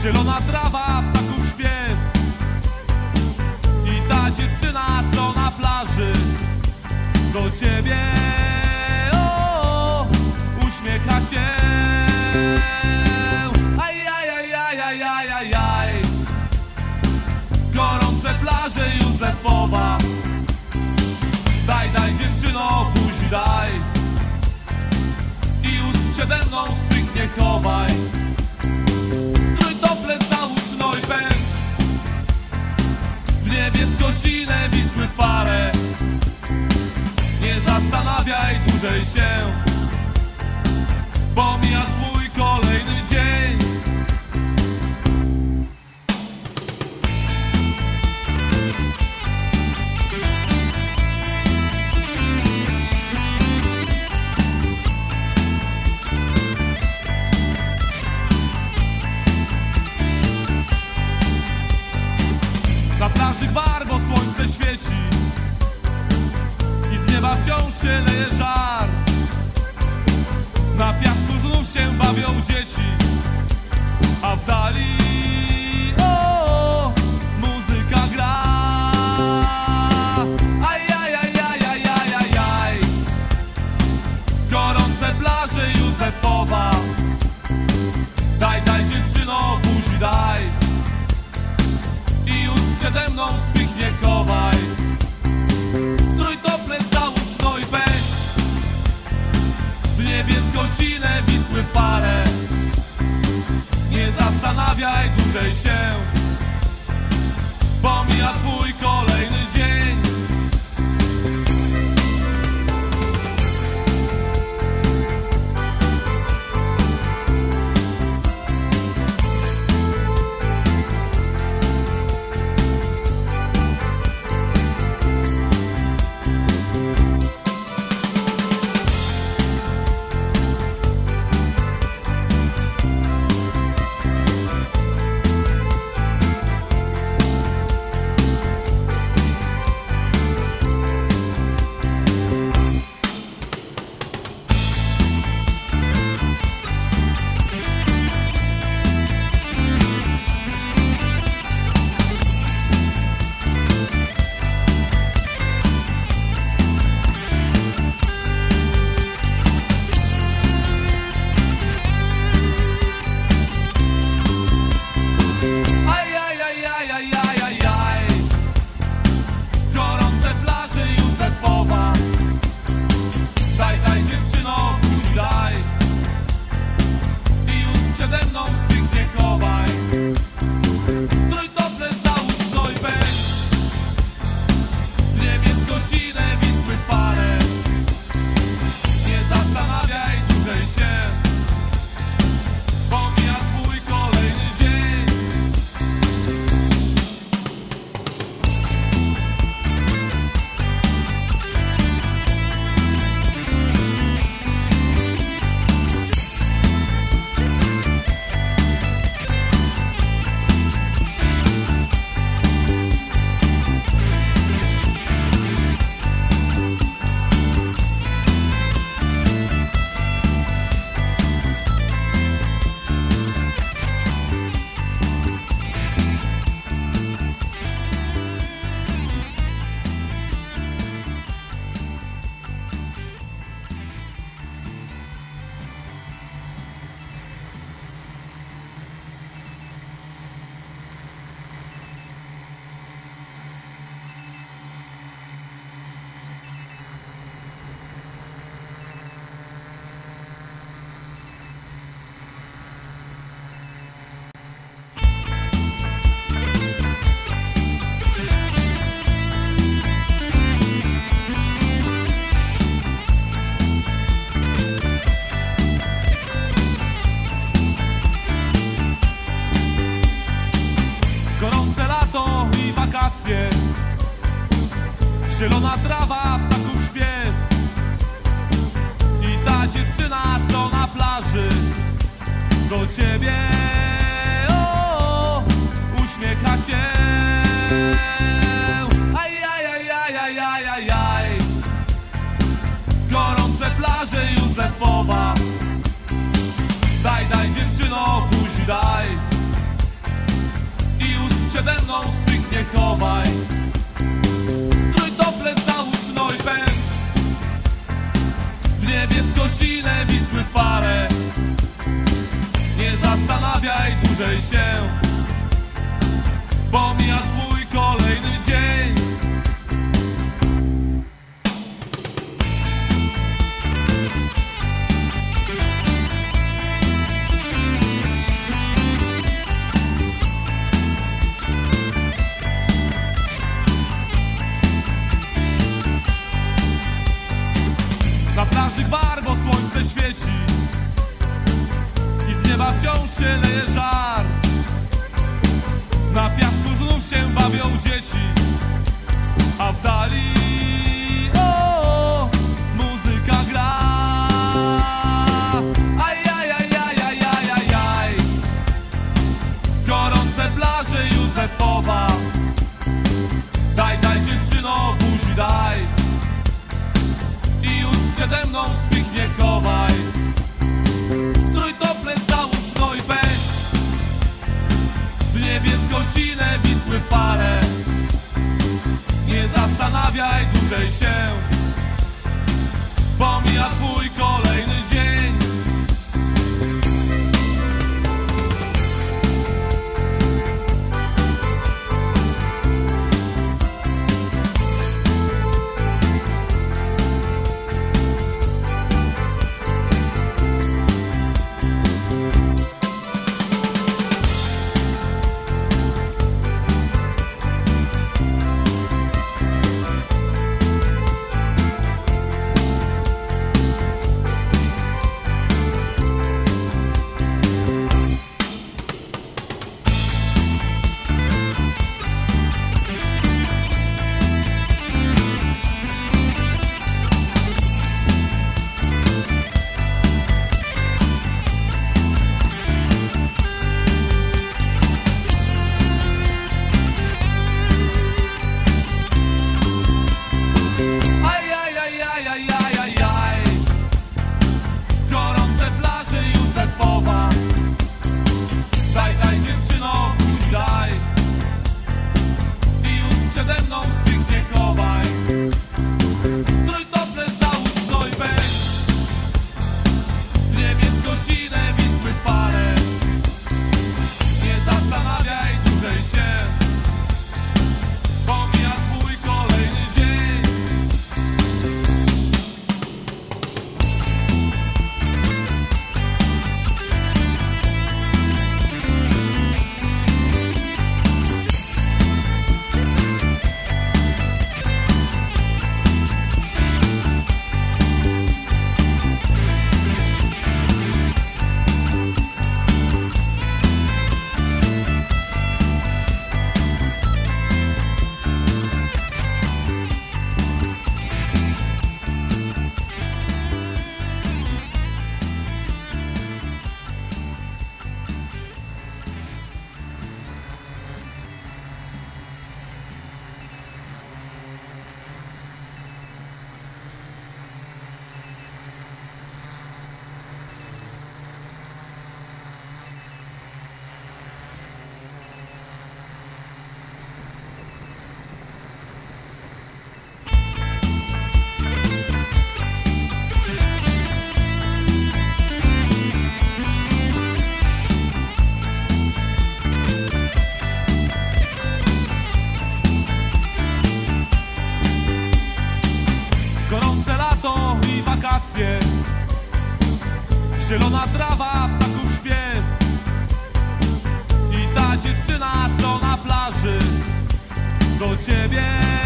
Zielona trawa, ptaków śpiew i ta dziewczyna, co na plaży do ciebie uśmiecha się. Ajajajajajajajaj, gorące plaże Józefowa. Daj dziewczyno, buzi daj i ust przede mną swych nie chowaj. Strój topless załóż, no i pędź w niebiesko-sine Wisły fale. Nie zastanawiaj dłużej się, bo mija twój kolejny dzień. Na plaży gwar, bo słońce świeci i z nieba wciąż się leje żar. Na piasku znów się bawią dzieci, a w dali muzyka gra. Ajajajajajajajaj, gorące plaże Józefowa. Daj dziewczyno, buzi daj i już przede mną swych nie chowaj. Strój topless załóż, no i pędź w niebiesko-sine Wisły fale. Nie zastanawiaj dłużej się, bo mija twój kolejny dzień. Zielona trawa, ptaków śpiew i ta dziewczyna, co na plaży do ciebie uśmiecha się. Ajajajajajajaj, gorące plaże Józefowa. Daj dziewczyno, buzi daj przede mną swych nie chowaj. Strój topless załóż, no i pędź. W niebiesko-sine Wisły fale. Nie zastanawiaj dłużej się, bo mija twój kolejny dzień. Na plaży gwar, bo słońce świeci i z nieba wciąż się leje żar. Na piasku znów się bawią dzieci, a w dali muzyka gra. Ajajajajajajajaj. Gorące plaże Józefowa. Daj, daj dziewczyno, buzi daj. I już przede mną swych nie chowaj. Strój topless załóż, no i pędź. W niebiesko-sine Wisły fale. Nie zastanawiaj dłużej się, bo mija twój kolejny dzień. Gorące plaże Józefowa. Daj, daj dziewczyno, buzi daj. I już przede mną swych nie chowaj. Strój topless załóż, no i pędź. W niebiesko-sine Wisły fale. Nie zastanawiaj dłużej się, bo mija twój kolejny dzień. Gorące lato i wakacje. Zielona trawa, ptaków śpiew. I ta dziewczyna, co na plaży do ciebie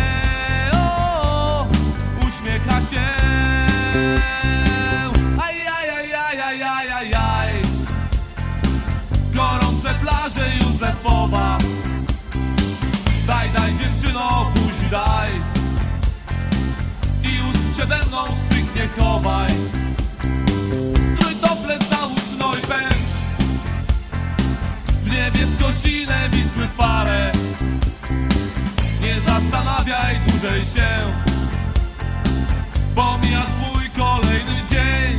uśmiecha się. Ajajajajajajaj. Gorące plaże Józefowa. Daj, daj dziewczyno, buzi daj. I już przede mną swych nie chowaj. Strój topless załóż, no i pędź. W niebiesko-sine Wisły fale. Nie zastanawiaj dłużej się, bo mija twój kolejny dzień.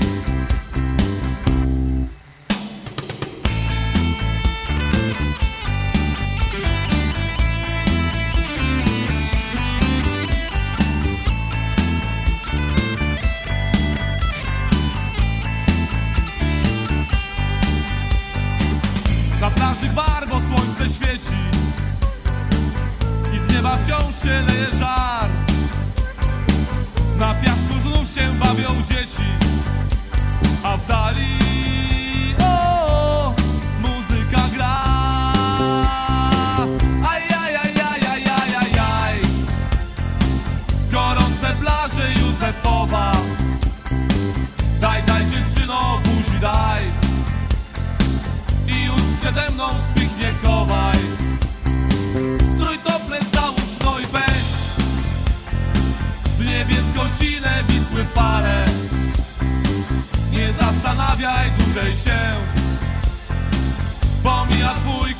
wciąż się leje żar. Na piasku znów się bawią dzieci, a w dali o, muzyka gra. Ajajajajajajajaj, gorące plaże Józefowa. Daj, daj dziewczyno, buzi daj i już przede mną swych nie chowaj. Strój toples załóż, no i pędź w niebiesko-sine Wisły fale. Nie zastanawiaj dłużej się, bo mija twój